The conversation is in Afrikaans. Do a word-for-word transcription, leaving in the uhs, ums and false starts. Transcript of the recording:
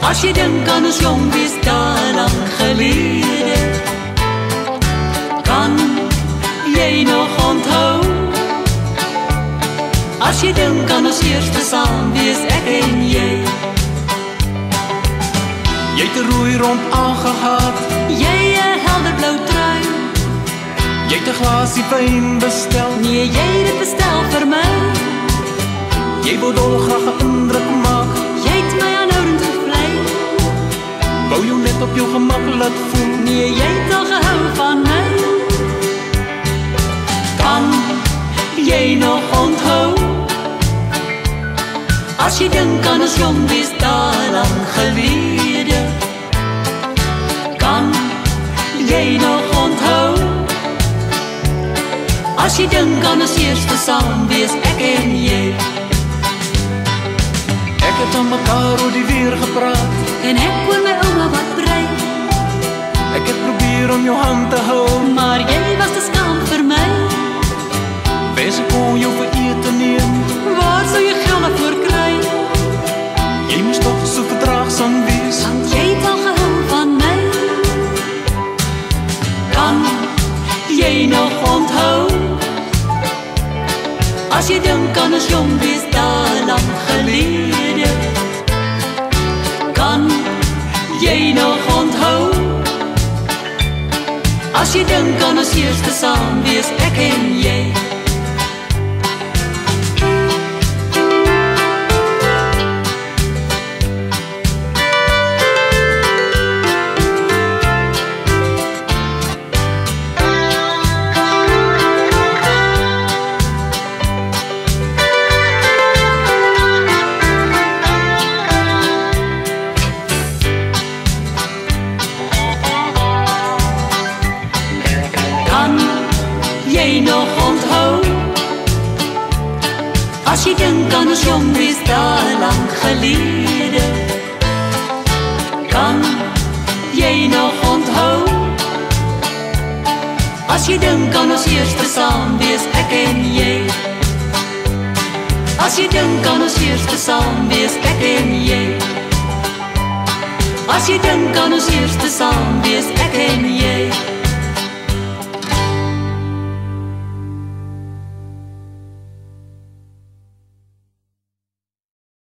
As jy dink aan ons jong wees daar lang gelede, kan jy nog onthou? As jy dink aan ons eerste saam wees, ek en jy. Jy het 'n rooi rond aangehad, Jy 'n helderblou trui, jy het 'n glasie wyn bestel. nee jy het dit bestel vir my. Jy wou dolgraag 'n indruk maak, Jy het my aanhoudend gevlei, wou jou net op jou gemak laat voel. nee jy het al gehou van my. Kan jy nog onthou? As jy dink aan ons jong wees daar lang gelede, kan jy nog onthou? As jy dink aan ons eerste saam wees, ek en jy. Ek het aan mekaar oor die weer gepraat, En ek oor my ouma wat brei, ek het probeer om jou hand te hou. maar jy was te skaam vir my. Wens ek kon jou vir ete neem, Waar sou jy geld daarvoor kry? jy moes toch so verdraagsaam wees. Want jy het al gehou van my. Kan jy nog onthou? As jy dink aan ons jong wees daar lang gelede, kan jy nog onthou? As jy dink aan ons eerste saam wees, ek en jy. Kan jy nog onthou? As jy dink aan ons jong wees daar lang gelede, kan jy nog onthou? As jy dink aan ons eerste saam wees, ek en jy. As jy dink aan ons eerste saam wees, ek en jy. As jy dink aan ons eerste saam wees, ek en jy.